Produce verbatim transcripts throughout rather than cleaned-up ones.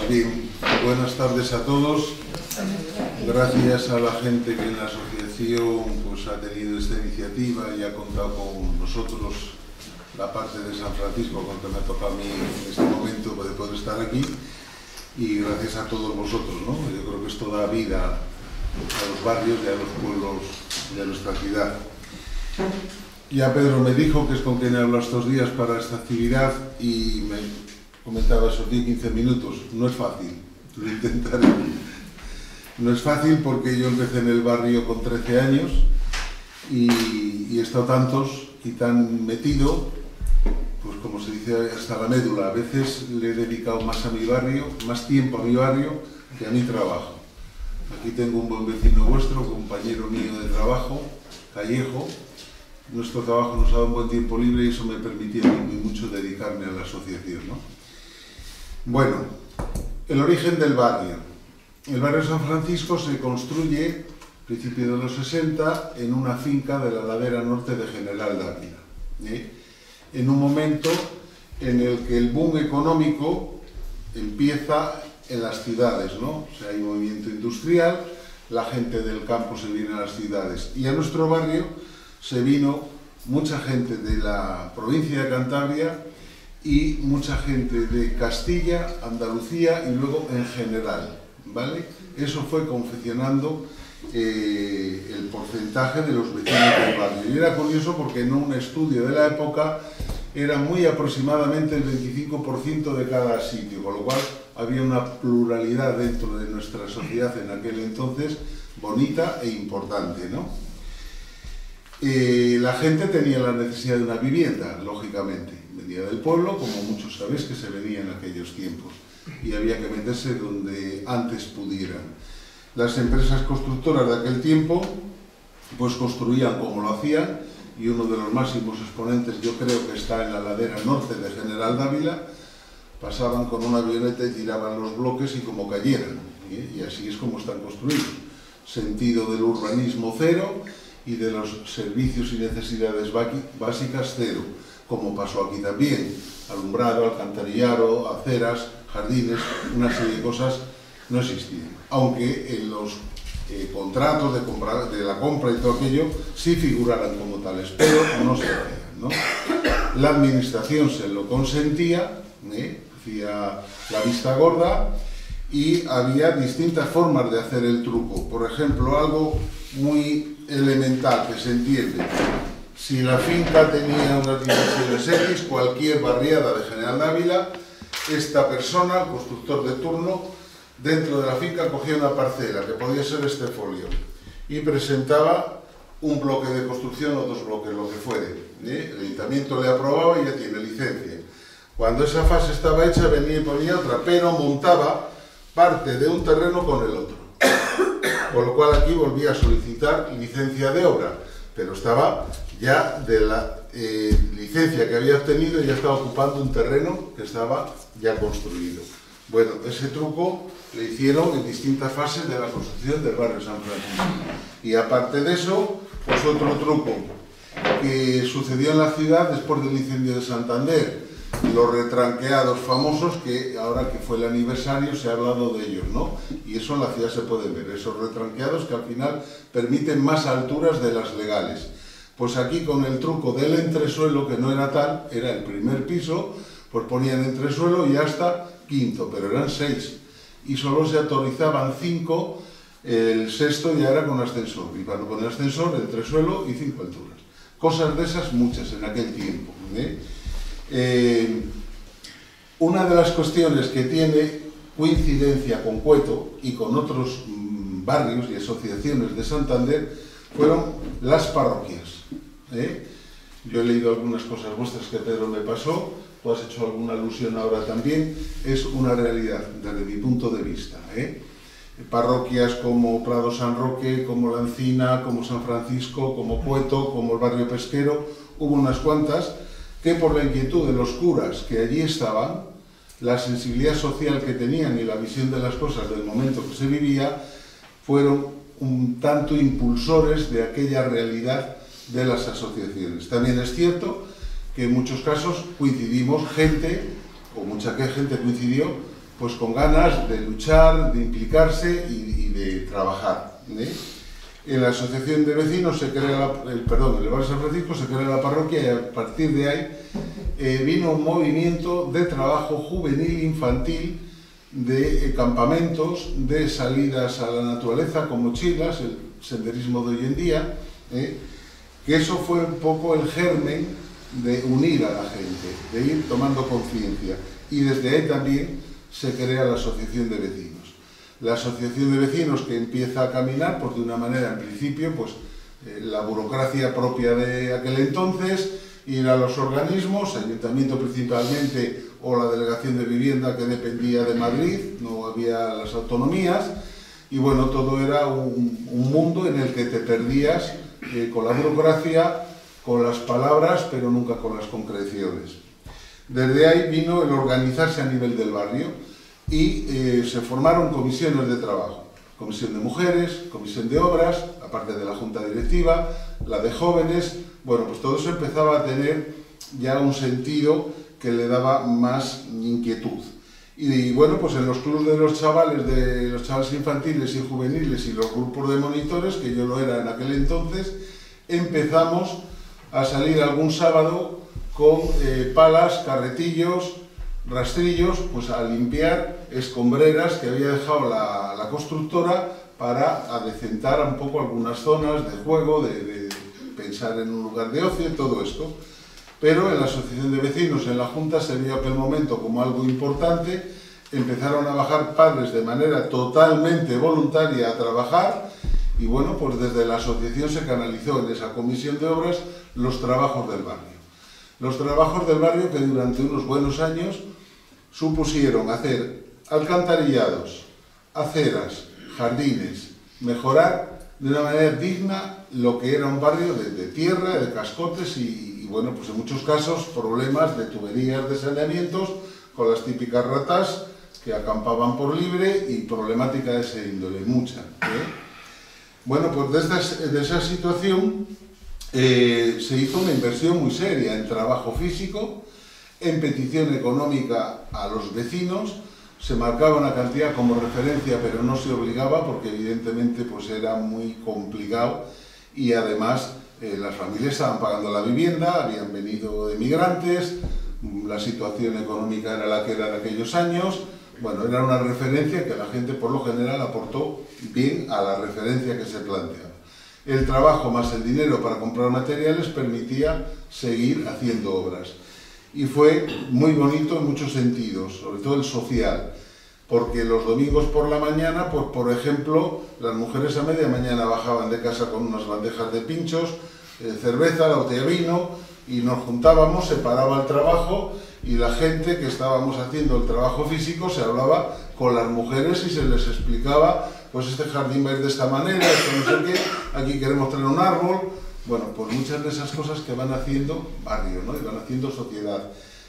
Bien, buenas tardes a todos. Gracias a la gente que en la asociación pues, ha tenido esta iniciativa y ha contado con nosotros, la parte de San Francisco, con que me toca a mí en este momento de poder estar aquí, y gracias a todos vosotros, ¿no? Yo creo que esto da vida a los barrios y a los pueblos de nuestra ciudad. Ya Pedro me dijo que es con quien he hablado estos días para esta actividad y me comentaba esos diez a quince minutos. No es fácil, lo intentaré. No es fácil porque yo empecé en el barrio con trece años y, y he estado tantos y tan metido, pues como se dice, hasta la médula. A veces le he dedicado más a mi barrio, más tiempo a mi barrio que a mi trabajo. Aquí tengo un buen vecino vuestro, compañero mío de trabajo, Callejo. Nuestro trabajo nos ha dado un buen tiempo libre y eso me permitía a mí mucho dedicarme a la asociación, ¿no? Bueno, el origen del barrio. El barrio San Francisco se construye a principios de los sesenta en una finca de la ladera norte de General Dávila, ¿eh? En un momento en el que el boom económico empieza en las ciudades, ¿no? O sea, hay movimiento industrial, la gente del campo se viene a las ciudades y a nuestro barrio se vino mucha gente de la provincia de Cantabria y mucha gente de Castilla, Andalucía y luego en general, ¿vale? Eso fue confeccionando eh, el porcentaje de los vecinos del barrio. Y era curioso porque en un estudio de la época era muy aproximadamente el veinticinco por ciento de cada sitio, con lo cual había una pluralidad dentro de nuestra sociedad en aquel entonces bonita e importante, ¿no? Eh, la gente tenía la necesidad de una vivienda, lógicamente. Venía del pueblo, como muchos sabéis que se venía en aquellos tiempos, y había que meterse donde antes pudieran. Las empresas constructoras de aquel tiempo pues construían como lo hacían, y uno de los máximos exponentes yo creo que está en la ladera norte de General Dávila. Pasaban con una avioneta y tiraban los bloques y como cayeran, ¿eh? Y así es como están construidos. Sentido del urbanismo cero y de los servicios y necesidades básicas cero, como pasó aquí también. Alumbrado, alcantarillado, aceras, jardines, una serie de cosas no existían. Aunque en los eh, contratos de, compra, de la compra y todo aquello sí figuraran como tales, pero no se hacían, ¿no? La administración se lo consentía, ¿eh? Hacía la vista gorda y había distintas formas de hacer el truco. Por ejemplo, algo muy elemental que se entiende: si la finca tenía unas dimensiones X, cualquier barriada de General Dávila, esta persona, el constructor de turno, dentro de la finca cogía una parcela, que podía ser este folio, y presentaba un bloque de construcción o dos bloques, lo que fuere, ¿eh? El ayuntamiento le aprobaba y ya tiene licencia. Cuando esa fase estaba hecha, venía y ponía otra, pero montaba parte de un terreno con el otro. Con lo cual aquí volvía a solicitar licencia de obra, pero estaba ya de la eh, licencia que había obtenido y ya estaba ocupando un terreno que estaba ya construido. Bueno, ese truco le hicieron en distintas fases de la construcción del barrio San Francisco. Y aparte de eso, pues otro truco que sucedió en la ciudad después del incendio de Santander. Los retranqueados famosos, que ahora que fue el aniversario se ha hablado de ellos, ¿no? Y eso en la ciudad se puede ver, esos retranqueados que al final permiten más alturas de las legales. Pues aquí con el truco del entresuelo, que no era tal, era el primer piso, pues ponían entresuelo y hasta quinto, pero eran seis. Y solo se autorizaban cinco, el sexto ya era con ascensor. Y cuando con ascensor, entresuelo y cinco alturas. Cosas de esas muchas en aquel tiempo, ¿eh? Eh, una de las cuestiones que tiene coincidencia con Cueto y con otros mmm, barrios y asociaciones de Santander fueron las parroquias, ¿eh? Yo he leído algunas cosas vuestras que Pedro me pasó, tú has hecho alguna alusión ahora también. Es una realidad desde mi punto de vista, ¿eh? Parroquias como Prado San Roque, como La Encina, como San Francisco, como Cueto, como el barrio pesquero, hubo unas cuantas que por la inquietud de los curas que allí estaban, la sensibilidad social que tenían y la visión de las cosas del momento que se vivía, fueron un tanto impulsores de aquella realidad de las asociaciones. También es cierto que en muchos casos coincidimos gente, o mucha gente coincidió, pues con ganas de luchar, de implicarse y, y de trabajar, ¿eh? En la asociación de vecinos se crea, la, el, perdón, en el barrio San Francisco se crea la parroquia y a partir de ahí eh, vino un movimiento de trabajo juvenil infantil, de eh, campamentos, de salidas a la naturaleza con mochilas, el senderismo de hoy en día, ¿eh? Que eso fue un poco el germen de unir a la gente, de ir tomando conciencia, y desde ahí también se crea la asociación de vecinos. La asociación de vecinos que empieza a caminar, pues de una manera, en principio, pues eh, la burocracia propia de aquel entonces, ir a los organismos, ayuntamiento principalmente, o la delegación de vivienda que dependía de Madrid, no había las autonomías, y bueno, todo era un, un mundo en el que te perdías eh, con la burocracia, con las palabras, pero nunca con las concreciones. Desde ahí vino el organizarse a nivel del barrio, y eh, se formaron comisiones de trabajo, comisión de mujeres, comisión de obras, aparte de la junta directiva, la de jóvenes. Bueno, pues todo eso empezaba a tener ya un sentido que le daba más inquietud. Y, y bueno, pues en los clubes de los chavales, de los chavales infantiles y juveniles y los grupos de monitores, que yo lo era en aquel entonces, empezamos a salir algún sábado con eh, palas, carretillos, rastrillos, pues a limpiar escombreras que había dejado la, la constructora para adecentar un poco algunas zonas de juego, de, de pensar en un lugar de ocio y todo esto. Pero en la asociación de vecinos, en la junta, se vio aquel momento como algo importante, empezaron a bajar padres de manera totalmente voluntaria a trabajar y bueno, pues desde la asociación se canalizó en esa comisión de obras los trabajos del barrio. Los trabajos del barrio que durante unos buenos años supusieron hacer alcantarillados, aceras, jardines, mejorar de una manera digna lo que era un barrio de, de tierra, de cascotes y, y, bueno, pues en muchos casos problemas de tuberías de saneamientos con las típicas ratas que acampaban por libre y problemática de ese índole, mucha, ¿eh? Bueno, pues de, esta, de esa situación eh, se hizo una inversión muy seria en trabajo físico, en petición económica a los vecinos, se marcaba una cantidad como referencia, pero no se obligaba porque evidentemente pues era muy complicado y además eh, las familias estaban pagando la vivienda, habían venido emigrantes, la situación económica era la que era de aquellos años, bueno, era una referencia que la gente por lo general aportó bien a la referencia que se planteaba. El trabajo más el dinero para comprar materiales permitía seguir haciendo obras. Y fue muy bonito en muchos sentidos, sobre todo el social, porque los domingos por la mañana, pues por ejemplo, las mujeres a media mañana bajaban de casa con unas bandejas de pinchos, eh, cerveza, la botella de vino, y nos juntábamos, se paraba el trabajo, y la gente que estábamos haciendo el trabajo físico se hablaba con las mujeres y se les explicaba, pues este jardín va a ir de esta manera, esto no sé qué, aquí queremos tener un árbol. Bueno, pues muchas de esas cosas que van haciendo barrio, ¿no? Y van haciendo sociedad.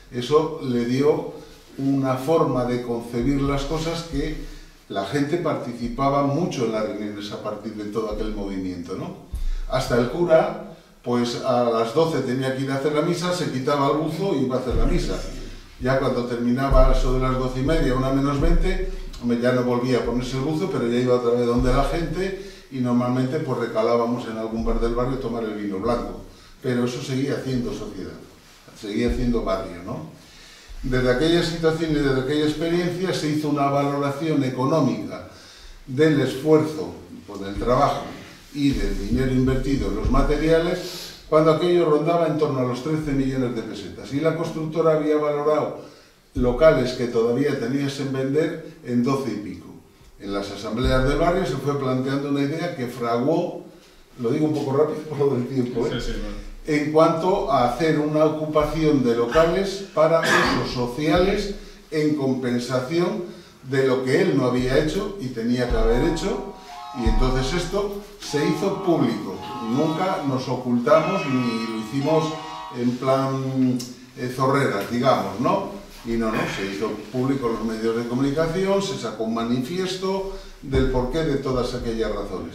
Eso le dio una forma de concebir las cosas que la gente participaba mucho en las reuniones a partir de todo aquel movimiento, ¿no? Hasta el cura, pues a las doce tenía que ir a hacer la misa, se quitaba el buzo y iba a hacer la misa. Ya cuando terminaba eso de las doce y media, una menos veinte, ya no volvía a ponerse el buzo, pero ya iba otra vez donde la gente y normalmente pues recalábamos en algún bar del barrio a tomar el vino blanco. Pero eso seguía haciendo sociedad, seguía haciendo barrio, ¿no? Desde aquella situación y desde aquella experiencia se hizo una valoración económica del esfuerzo, pues, del trabajo y del dinero invertido en los materiales, cuando aquello rondaba en torno a los trece millones de pesetas. Y la constructora había valorado locales que todavía tenías en vender en doce y pico. En las asambleas del barrio se fue planteando una idea que fraguó, lo digo un poco rápido por lo del tiempo, ¿eh? Sí, sí, bueno. En cuanto a hacer una ocupación de locales para usos sociales en compensación de lo que él no había hecho y tenía que haber hecho, y entonces esto se hizo público. Nunca nos ocultamos ni lo hicimos en plan eh, zorreras, digamos, ¿no? Y no, no, se hizo público en los medios de comunicación, se sacó un manifiesto del porqué de todas aquellas razones.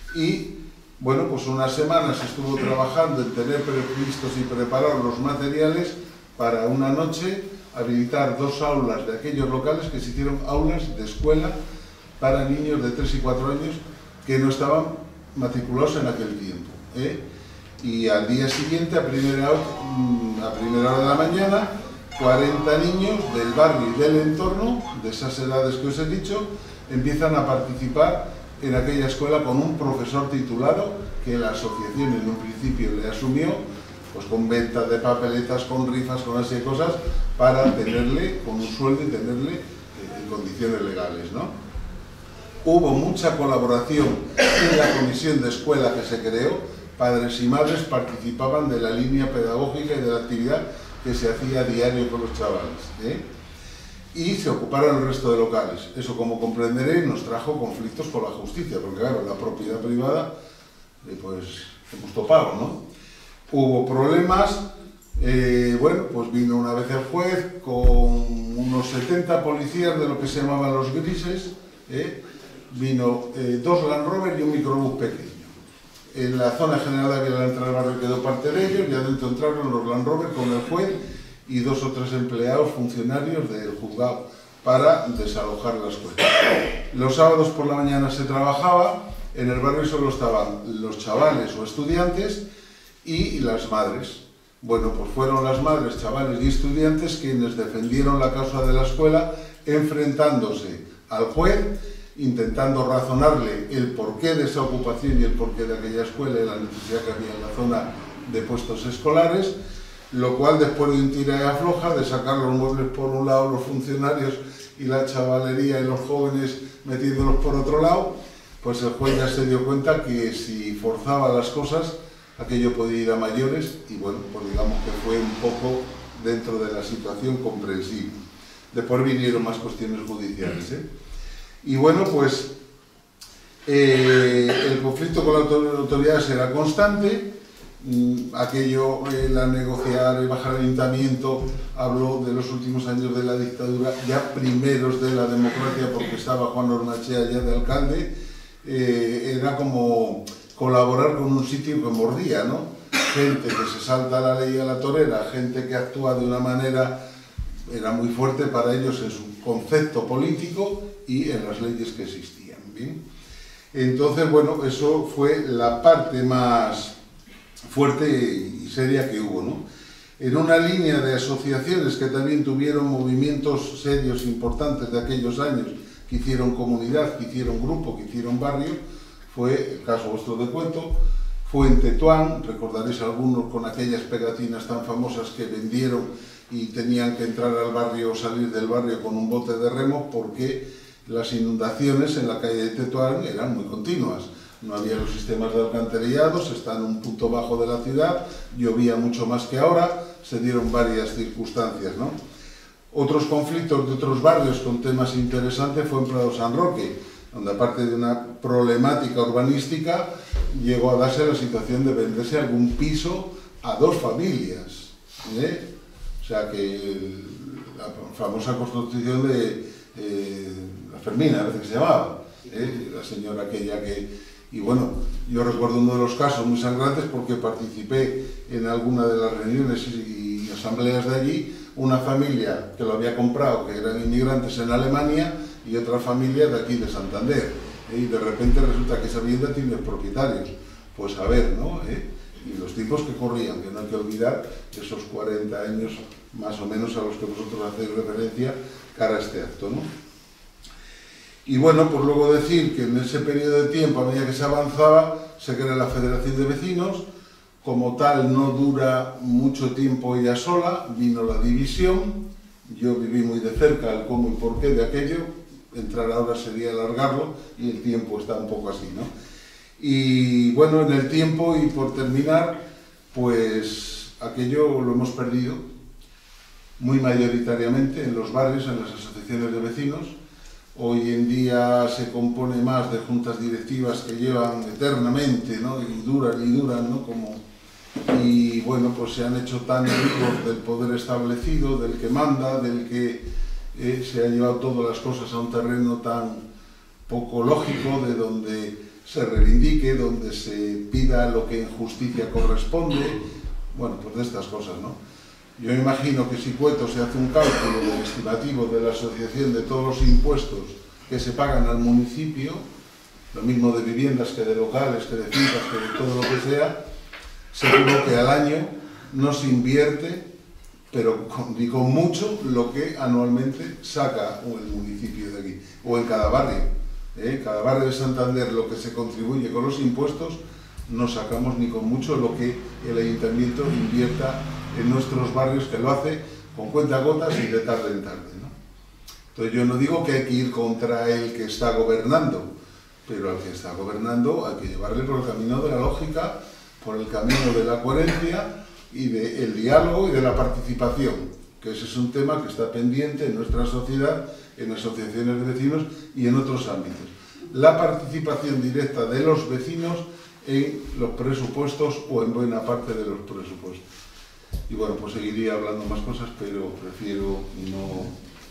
Y, bueno, pues unas semanas estuvo trabajando en tener previstos y preparar los materiales para una noche habilitar dos aulas de aquellos locales que se hicieron aulas de escuela para niños de tres y cuatro años que no estaban matriculados en aquel tiempo, ¿eh? Y al día siguiente, a primera, a primera hora de la mañana, cuarenta niños del barrio y del entorno, de esas edades que os he dicho, empiezan a participar en aquella escuela con un profesor titulado que la asociación en un principio le asumió, pues con ventas de papeletas, con rifas, con así de cosas, para tenerle con un sueldo y tenerle en condiciones legales, ¿no? Hubo mucha colaboración en la comisión de escuela que se creó, padres y madres participaban de la línea pedagógica y de la actividad que se hacía a diario con los chavales, ¿eh? Y se ocuparon el resto de locales. Eso, como comprenderéis, nos trajo conflictos con la justicia, porque claro, la propiedad privada, eh, pues, hemos topado, ¿no? Hubo problemas, eh, bueno, pues vino una vez el juez con unos setenta policías de lo que se llamaban los grises, ¿eh? Vino eh, dos Land Rover y un microbús pequeño. En la zona general de la entrada del barrio quedó parte de ellos, y adentro entraron los Land Rover con el juez y dos o tres empleados funcionarios del juzgado para desalojar la escuela. Los sábados por la mañana se trabajaba, en el barrio solo estaban los chavales o estudiantes y las madres. Bueno, pues fueron las madres, chavales y estudiantes quienes defendieron la causa de la escuela, enfrentándose al juez, intentando razonarle el porqué de esa ocupación y el porqué de aquella escuela y la necesidad que había en la zona de puestos escolares, lo cual, después de un tira y afloja, de sacar los muebles por un lado, los funcionarios y la chavalería y los jóvenes metiéndolos por otro lado, pues el juez ya se dio cuenta que si forzaba las cosas, aquello podía ir a mayores, y bueno, pues digamos que fue un poco dentro de la situación comprensible. Después vinieron más cuestiones judiciales, ¿eh? Y bueno, pues eh, el conflicto con las autoridades era constante. Aquello, eh, la negociar y bajar el ayuntamiento, habló de los últimos años de la dictadura, ya primeros de la democracia, porque estaba Juan Ormachea ya de alcalde. Eh, era como colaborar con un sitio que mordía, ¿no? Gente que se salta la ley a la torera, gente que actúa de una manera, era muy fuerte para ellos en su concepto político y en las leyes que existían, ¿bien? Entonces, bueno, eso fue la parte más fuerte y seria que hubo, ¿no? En una línea de asociaciones que también tuvieron movimientos serios importantes de aquellos años, que hicieron comunidad, que hicieron grupo, que hicieron barrio, fue el caso vuestro de cuento, fue en Tetuán, recordaréis algunos con aquellas pegatinas tan famosas que vendieron y tenían que entrar al barrio o salir del barrio con un bote de remo porque las inundaciones en la calle de Tetuán eran muy continuas. No había los sistemas de alcantarillado, se está en un punto bajo de la ciudad, llovía mucho más que ahora, se dieron varias circunstancias, ¿no? Otros conflictos de otros barrios con temas interesantes fue en Prado San Roque, donde aparte de una problemática urbanística, llegó a darse la situación de venderse algún piso a dos familias, ¿eh? O sea que el, la famosa construcción de eh, la Fermina, a veces que se llamaba, ¿eh? La señora aquella que... Y bueno, yo recuerdo uno de los casos muy sangrantes porque participé en alguna de las reuniones y asambleas de allí, una familia que lo había comprado, que eran inmigrantes en Alemania, y otra familia de aquí de Santander, ¿eh? Y de repente resulta que esa vivienda tiene propietarios. Pues a ver, ¿no? ¿Eh? Y los tipos que corrían, que no hay que olvidar esos cuarenta años más o menos a los que vosotros hacéis referencia cara a este acto, ¿no? Y bueno, pues luego decir que en ese periodo de tiempo, a medida que se avanzaba, se crea la Federación de Vecinos. Como tal, no dura mucho tiempo ella sola, vino la división. Yo viví muy de cerca el cómo y por qué de aquello. Entrar ahora sería alargarlo y el tiempo está un poco así, ¿no? Y bueno, en el tiempo, y por terminar, pues aquello lo hemos perdido muy mayoritariamente en los barrios, en las asociaciones de vecinos. Hoy en día se compone más de juntas directivas que llevan eternamente, ¿no? Y duran y duran, ¿no? Como... Y bueno, pues se han hecho tan amigos del poder establecido, del que manda, del que eh, se ha llevado todas las cosas a un terreno tan poco lógico, de donde se reivindique, donde se pida lo que en justicia corresponde, bueno, pues de estas cosas, ¿no? Yo me imagino que si Cueto se hace un cálculo del estimativo de la asociación de todos los impuestos que se pagan al municipio, lo mismo de viviendas que de locales, que de fincas, que de todo lo que sea, seguro que al año no se invierte, pero con, digo mucho, lo que anualmente saca el municipio de aquí, o en cada barrio. ¿eh? Cada barrio de Santander, lo que se contribuye con los impuestos, no sacamos ni con mucho lo que el ayuntamiento invierta en nuestros barrios, que lo hace con cuentagotas y de tarde en tarde, ¿no? Entonces yo no digo que hay que ir contra el que está gobernando, pero al que está gobernando hay que llevarle por el camino de la lógica, por el camino de la coherencia y del diálogo y de la participación, que ese es un tema que está pendiente en nuestra sociedad, en asociaciones de vecinos y en otros ámbitos. La participación directa de los vecinos en los presupuestos o en buena parte de los presupuestos. Y bueno, pues seguiría hablando más cosas, pero prefiero no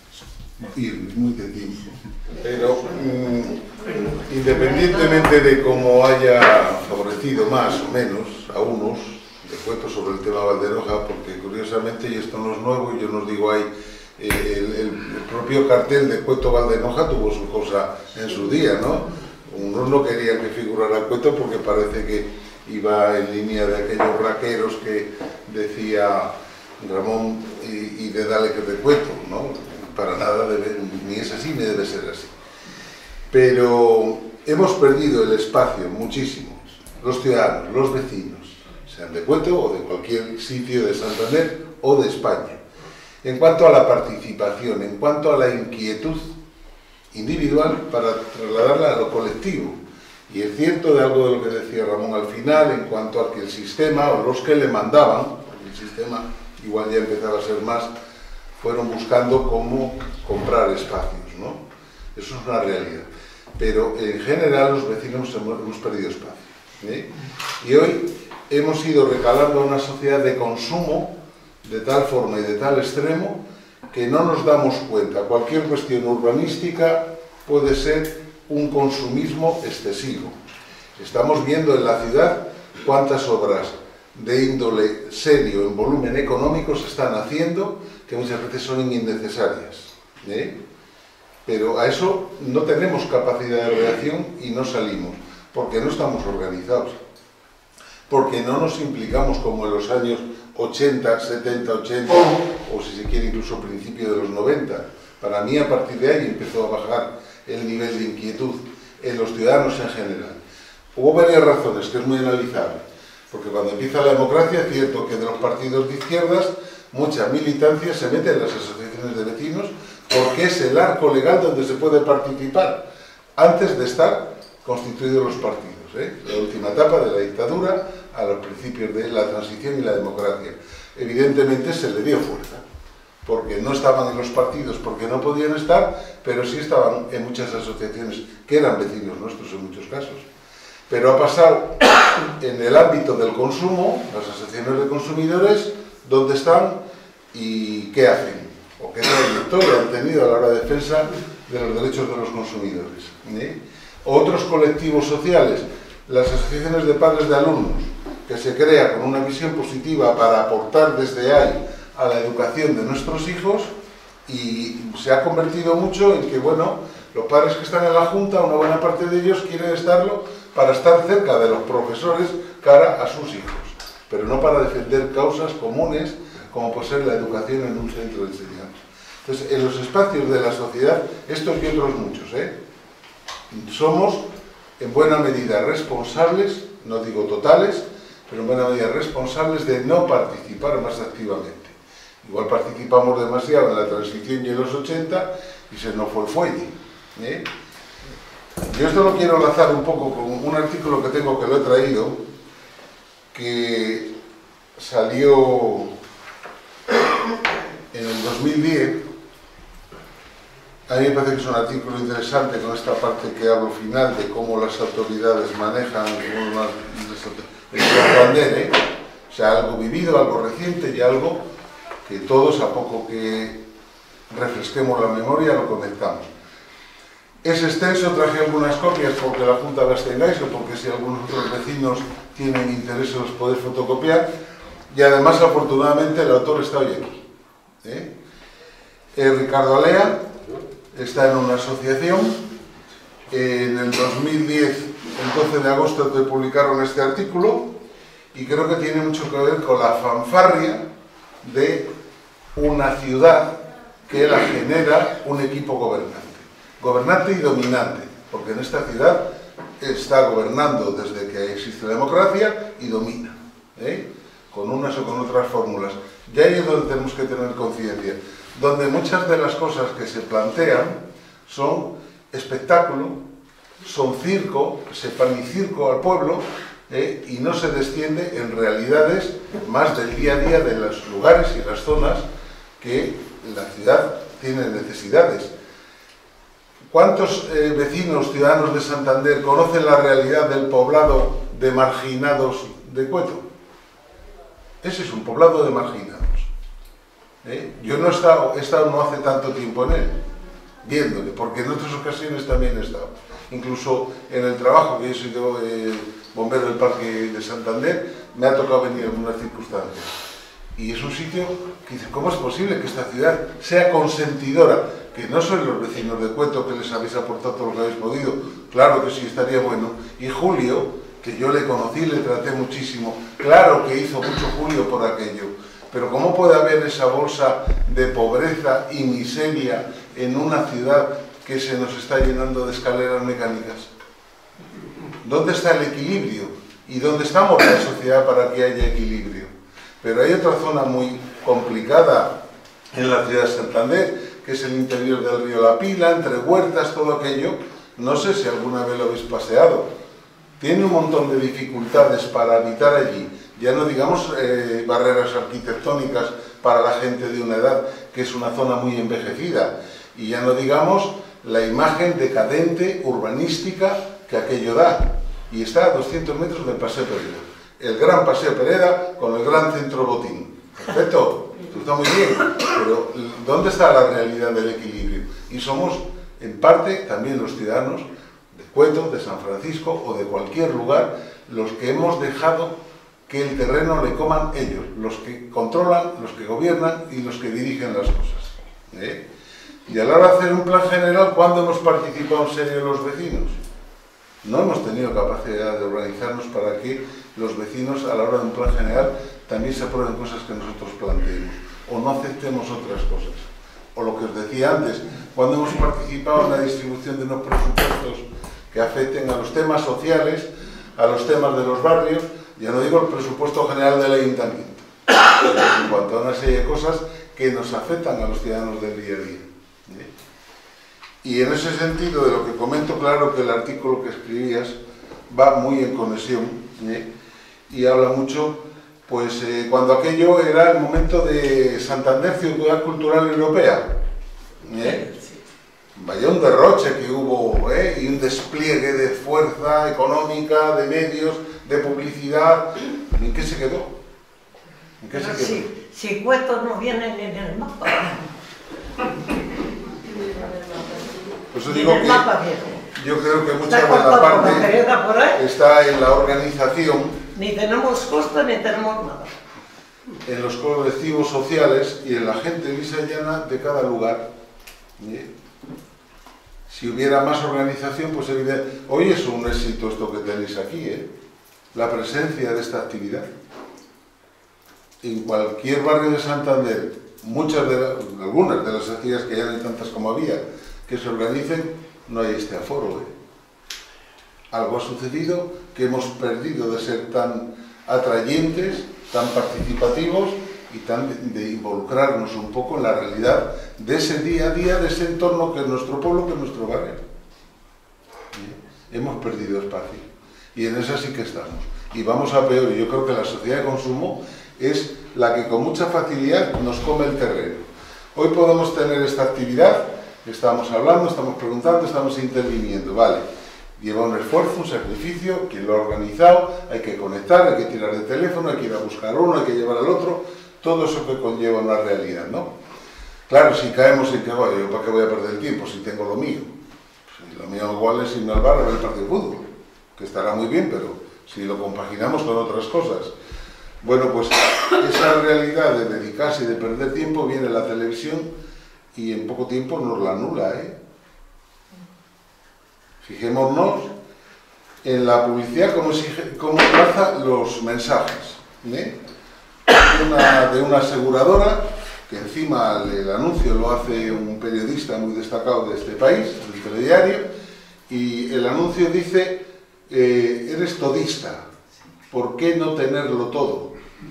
ir muy de tiempo. Pero mmm, independientemente de cómo haya favorecido más o menos a unos, de Cueto sobre el tema Valderoja, porque curiosamente, y esto no es nuevo, y yo nos digo ahí, eh, el, el, el propio cartel de Cueto Valderoja tuvo su cosa en su día, ¿no? Unos no querían que figurara Cueto porque parece que iba en línea de aquellos raqueros que decía Ramón y, y de dale que te cuento, ¿no? Para nada, debe, ni es así ni debe ser así. Pero hemos perdido el espacio muchísimo, los ciudadanos, los vecinos, sean de Cueto o de cualquier sitio de Santander o de España, en cuanto a la participación, en cuanto a la inquietud individual para trasladarla a lo colectivo. Y es cierto de algo de lo que decía Ramón al final, en cuanto a que el sistema, o los que le mandaban, porque el sistema igual ya empezaba a ser más, fueron buscando cómo comprar espacios, ¿no? Eso es una realidad. Pero en general los vecinos hemos, hemos perdido espacio, ¿eh? Y hoy hemos ido recalando a una sociedad de consumo de tal forma y de tal extremo que no nos damos cuenta. Cualquier cuestión urbanística puede ser un consumismo excesivo. Estamos viendo en la ciudad cuántas obras de índole serio en volumen económico se están haciendo que muchas veces son innecesarias, ¿eh? Pero a eso no tenemos capacidad de reacción y no salimos, porque no estamos organizados, porque no nos implicamos como en los años ochenta, setenta, ochenta, o si se quiere incluso principio de los noventa. Para mí a partir de ahí empezó a bajar el nivel de inquietud en los ciudadanos en general. Hubo varias razones que es muy analizable, porque cuando empieza la democracia es cierto que de los partidos de izquierdas mucha militancia se mete en las asociaciones de vecinos porque es el arco legal donde se puede participar antes de estar constituidos los partidos, ¿eh? La última etapa de la dictadura a los principios de la transición y la democracia. Evidentemente se le dio fuerza, porque no estaban en los partidos, porque no podían estar, pero sí estaban en muchas asociaciones que eran vecinos nuestros en muchos casos. Pero ha pasado en el ámbito del consumo, las asociaciones de consumidores, dónde están y qué hacen, o qué trayectoria han tenido a la hora de defensa de los derechos de los consumidores, ¿eh? Otros colectivos sociales, las asociaciones de padres de alumnos, que se crea con una visión positiva para aportar desde ahí a la educación de nuestros hijos, y se ha convertido mucho en que, bueno, los padres que están en la Junta, una buena parte de ellos quieren estarlo para estar cerca de los profesores cara a sus hijos, pero no para defender causas comunes como puede ser la educación en un centro de enseñanza. Entonces, en los espacios de la sociedad, estos y otros muchos, ¿eh? somos en buena medida responsables, no digo totales, pero en buena medida responsables de no participar más activamente. Igual participamos demasiado en la transición y en los ochenta y se nos fue el fuelle, ¿eh? Yo esto lo quiero enlazar un poco con un artículo que tengo, que lo he traído, que salió en el dos mil diez. A mí me parece que es un artículo interesante con esta parte que hablo final de cómo las autoridades manejan el Santander, ¿eh? O sea, algo vivido, algo reciente y algo que todos, a poco que refresquemos la memoria, lo conectamos. Es extenso, traje algunas copias porque la Junta las tengáis o porque si algunos otros vecinos tienen interés en los poder fotocopiar. y además afortunadamente el autor está hoy aquí. ¿eh? Eh, Ricardo Alea está en una asociación. En el dos mil diez, el doce de agosto, te publicaron este artículo y creo que tiene mucho que ver con la fanfarria de una ciudad que la genera un equipo gobernante. Gobernante y dominante, porque en esta ciudad está gobernando desde que existe la democracia y domina, ¿eh? con unas o con otras fórmulas. Y ahí es donde tenemos que tener conciencia, donde muchas de las cosas que se plantean son espectáculo, son circo, se panicirco al pueblo, ¿eh? y no se desciende en realidades más del día a día de los lugares y las zonas que la ciudad tiene necesidades. ¿Cuántos eh, vecinos, ciudadanos de Santander conocen la realidad del poblado de marginados de Cueto? Ese es un poblado de marginados. ¿eh? Yo no he estado, he estado no hace tanto tiempo en él, viéndole, porque en otras ocasiones también he estado. Incluso en el trabajo, que yo soy eh, bombero del Parque de Santander, me ha tocado venir en algunas circunstancias. Y es un sitio que dice, ¿cómo es posible que esta ciudad sea consentidora? Que no sois los vecinos de Cueto que les habéis aportado todo lo que habéis podido. Claro que sí, estaría bueno. Y Julio, que yo le conocí, le traté muchísimo. Claro que hizo mucho Julio por aquello. Pero ¿cómo puede haber esa bolsa de pobreza y miseria en una ciudad que se nos está llenando de escaleras mecánicas? ¿Dónde está el equilibrio? ¿Y dónde estamos la sociedad para que haya equilibrio? Pero hay otra zona muy complicada en la ciudad de Santander, que es el interior del río La Pila, entre huertas, todo aquello. No sé si alguna vez lo habéis paseado. Tiene un montón de dificultades para habitar allí. Ya no digamos eh, barreras arquitectónicas para la gente de una edad, que es una zona muy envejecida. Y ya no digamos la imagen decadente, urbanística, que aquello da. Y está a doscientos metros del Paseo Pereda. El gran Paseo Pereda con el gran centro Botín. Perfecto, está muy bien, pero ¿dónde está la realidad del equilibrio? Y somos, en parte, también los ciudadanos de Cueto, de San Francisco o de cualquier lugar, los que hemos dejado que el terreno le coman ellos, los que controlan, los que gobiernan y los que dirigen las cosas. ¿eh? Y a la hora de hacer un plan general, ¿cuándo hemos participado en serio los vecinos? No hemos tenido capacidad de organizarnos para que los vecinos, a la hora de un plan general, también se aprueben cosas que nosotros planteemos, o no aceptemos otras cosas. O lo que os decía antes, cuando hemos participado en la distribución de unos presupuestos que afecten a los temas sociales, a los temas de los barrios, ya no digo el presupuesto general del ayuntamiento, en cuanto a una serie de cosas que nos afectan a los ciudadanos del día a día. ¿eh? Y en ese sentido, de lo que comento, claro que el artículo que escribías va muy en conexión, ¿eh? y habla mucho, pues eh, cuando aquello era el momento de Santander, Ciudad Cultural Europea. ¿eh? Vaya un derroche que hubo, ¿eh? y un despliegue de fuerza económica, de medios, de publicidad. ¿En qué se quedó? ¿En qué se quedó? Si, si Cueto no vienen en el mapa. Por eso digo que yo creo que mucha de Está la parte por la pereda por ahí. está en la organización, Ni tenemos costa ni tenemos nada. en los colectivos sociales y en la gente lisa y llana de cada lugar. ¿eh? Si hubiera más organización, pues evidentemente... Hoy es un éxito esto que tenéis aquí, ¿eh? la presencia de esta actividad. En cualquier barrio de Santander, muchas de la, algunas de las actividades que ya no hay tantas como había, que se organicen, no hay este aforo. ¿eh? Algo ha sucedido que hemos perdido de ser tan atrayentes, tan participativos y tan de, de involucrarnos un poco en la realidad de ese día a día, de ese entorno que es nuestro pueblo, que es nuestro barrio. ¿eh? Hemos perdido espacio y en esa sí que estamos. Y vamos a peor. Yo creo que la sociedad de consumo es la que con mucha facilidad nos come el terreno. Hoy podemos tener esta actividad, estamos hablando, estamos preguntando, estamos interviniendo, vale. Lleva un esfuerzo, un sacrificio, quien lo ha organizado, hay que conectar, hay que tirar de teléfono, hay que ir a buscar uno, hay que llevar al otro, todo eso que conlleva una realidad, ¿no? Claro, si caemos en que, bueno, yo para qué voy a perder el tiempo si tengo lo mío. Si lo mío igual es irme al bar a ver el partido de fútbol, que estará muy bien, pero si lo compaginamos con otras cosas. Bueno, pues esa realidad de dedicarse y de perder tiempo viene la televisión y en poco tiempo nos la anula, ¿eh? Fijémonos en la publicidad, cómo, exige, cómo traza los mensajes, ¿eh? De una, de una aseguradora, que encima el, el anuncio lo hace un periodista muy destacado de este país, del telediario, y el anuncio dice, eh, eres todista, ¿por qué no tenerlo todo?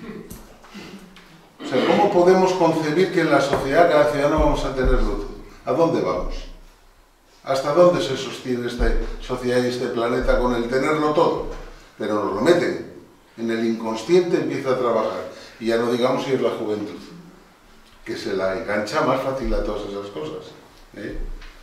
O sea, ¿cómo podemos concebir que en la sociedad cada ciudadano vamos a tenerlo todo? ¿A dónde vamos? ¿Hasta dónde se sostiene esta sociedad y este planeta con el tenerlo todo? Pero nos lo meten. En el inconsciente empieza a trabajar. Y ya no digamos si es la juventud, que se la engancha más fácil a todas esas cosas, ¿eh?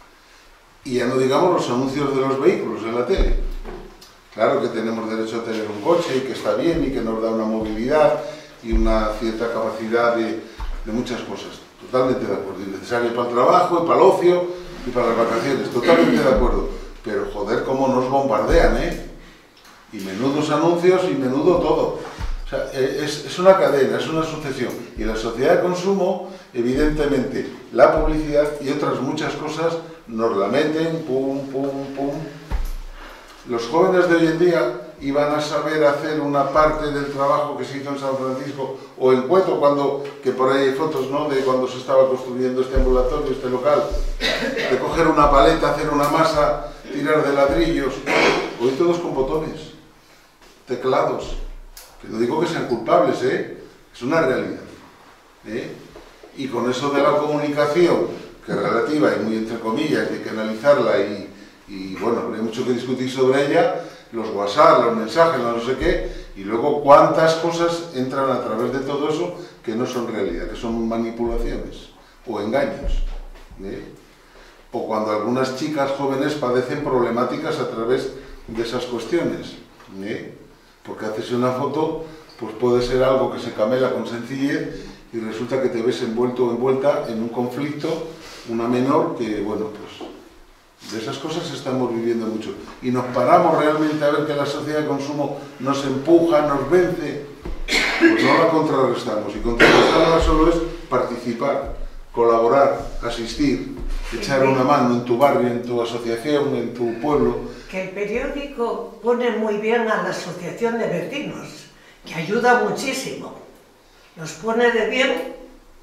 Y ya no digamos los anuncios de los vehículos en la tele. Claro que tenemos derecho a tener un coche y que está bien y que nos da una movilidad y una cierta capacidad de, de muchas cosas. Totalmente de acuerdo. Y necesario para el trabajo, y para el ocio y para las vacaciones. Totalmente de acuerdo. Pero joder, cómo nos bombardean, ¿eh? Y menudos anuncios y menudo todo. O sea, es, es una cadena, es una sucesión. Y la sociedad de consumo, evidentemente, la publicidad y otras muchas cosas nos la meten, pum, pum, pum. Los jóvenes de hoy en día iban a saber hacer una parte del trabajo que se hizo en San Francisco o en Cueto, cuando, que por ahí hay fotos, ¿no?, de cuando se estaba construyendo este ambulatorio, este local, de coger una paleta, hacer una masa, tirar de ladrillos. Hoy todos con botones, teclados, que no digo que sean culpables, ¿eh? Es una realidad, ¿eh? Y con eso de la comunicación, que es relativa y muy entre comillas, que hay que analizarla y, y bueno, hay mucho que discutir sobre ella, los WhatsApp, los mensajes, no sé qué, y luego cuántas cosas entran a través de todo eso que no son realidad, que son manipulaciones o engaños, ¿eh? O cuando algunas chicas jóvenes padecen problemáticas a través de esas cuestiones, ¿eh? Porque haces una foto, pues puede ser algo que se camela con sencillez y resulta que te ves envuelto o envuelta en un conflicto, una menor, que bueno, pues de esas cosas estamos viviendo mucho. Y nos paramos realmente a ver que la sociedad de consumo nos empuja, nos vence, pues no la contrarrestamos. Y contrarrestarla solo es participar, colaborar, asistir, echar una mano en tu barrio, en tu asociación, en tu pueblo. Que el periódico pone muy bien a la asociación de vecinos, que ayuda muchísimo. Nos pone de bien.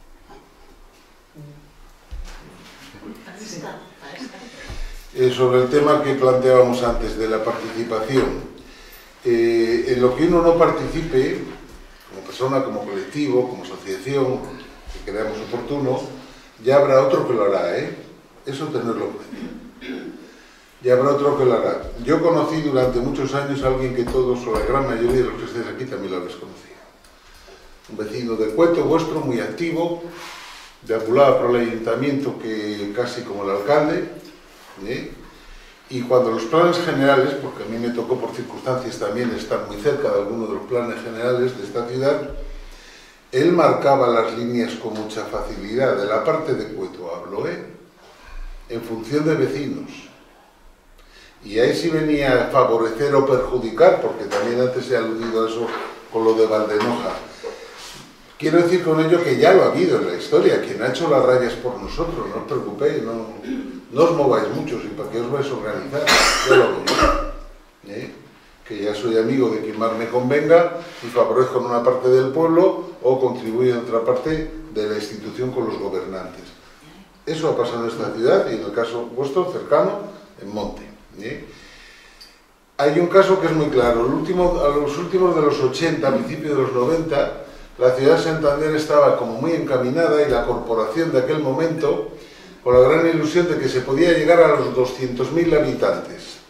Eh, sobre el tema que planteábamos antes de la participación, eh, en lo que uno no participe, como persona, como colectivo, como asociación, que creamos oportuno, ya habrá otro que lo hará, ¿eh? Eso tenerlo en cuenta. Ya habrá otro que lo hará. Yo conocí durante muchos años a alguien que todos, o la gran mayoría de los que estáis aquí, también lo habéis conocido. Un vecino de Cueto vuestro, muy activo, deambulaba por el ayuntamiento que casi como el alcalde, ¿eh? Y cuando los planes generales, porque a mí me tocó por circunstancias también estar muy cerca de alguno de los planes generales de esta ciudad, él marcaba las líneas con mucha facilidad, de la parte de Cueto hablo, ¿eh? En función de vecinos. Y ahí sí venía a favorecer o perjudicar, porque también antes se ha aludido a eso con lo de Valdenoja. Quiero decir con ello que ya lo ha habido en la historia, quien ha hecho las rayas por nosotros, no os preocupéis, no, no os mováis mucho, y para qué os vais a organizar, ya lo hago yo, ¿eh? Que ya soy amigo de quien más me convenga y favorezco en una parte del pueblo o contribuyo en otra parte de la institución con los gobernantes. Eso ha pasado en esta ciudad y en el caso vuestro, cercano, en Monte, ¿eh? Hay un caso que es muy claro. El último, a los últimos de los ochenta, a principios de los noventa, la ciudad de Santander estaba como muy encaminada y la corporación de aquel momento con la gran ilusión de que se podía llegar a los doscientos mil habitantes.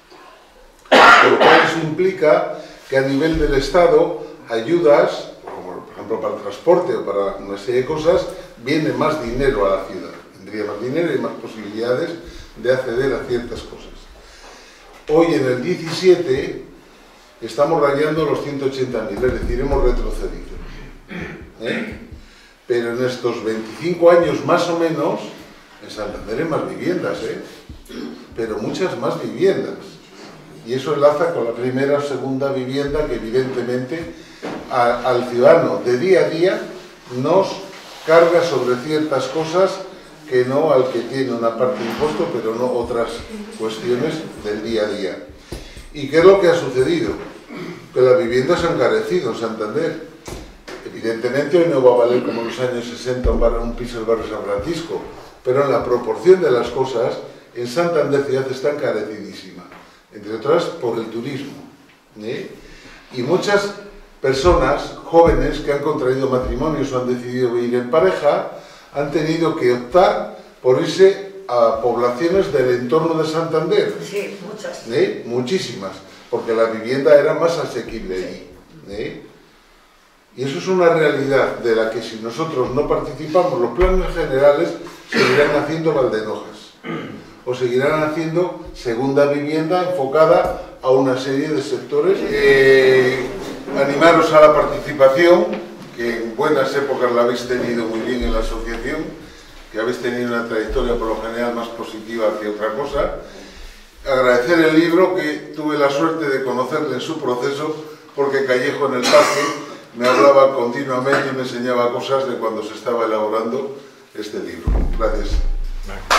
Lo cual eso implica que a nivel del Estado ayudas, como por ejemplo para el transporte o para una serie de cosas, viene más dinero a la ciudad. Tendría más dinero y más posibilidades de acceder a ciertas cosas. Hoy en el diecisiete estamos rayando los ciento ochenta mil, es decir, hemos retrocedido. ¿Eh? Pero en estos veinticinco años más o menos, en Santander hay más viviendas, ¿eh? Pero muchas más viviendas. Y eso enlaza con la primera o segunda vivienda que evidentemente a, al ciudadano de día a día nos carga sobre ciertas cosas que no al que tiene una parte de impuesto, pero no otras cuestiones del día a día. ¿Y qué es lo que ha sucedido? Que la vivienda se ha encarecido en Santander. Evidentemente hoy no va a valer como en los años sesenta un, bar, un piso del barrio San Francisco, pero en la proporción de las cosas, en Santander ciudad está encarecidísima, entre otras por el turismo. ¿eh? Y muchas personas jóvenes que han contraído matrimonios o han decidido vivir en pareja han tenido que optar por irse a poblaciones del entorno de Santander. Sí, muchas. ¿eh? Muchísimas, porque la vivienda era más asequible allí. ¿eh? Y eso es una realidad de la que si nosotros no participamos, los planes generales seguirán haciendo Valdenojas o seguirán haciendo segunda vivienda enfocada a una serie de sectores. Eh, animaros a la participación, que en buenas épocas la habéis tenido muy bien en la asociación, que habéis tenido una trayectoria por lo general más positiva hacia otra cosa. Agradecer el libro, que tuve la suerte de conocerle en su proceso, porque Callejo en el parque me hablaba continuamente y me enseñaba cosas de cuando se estaba elaborando este libro. Gracias.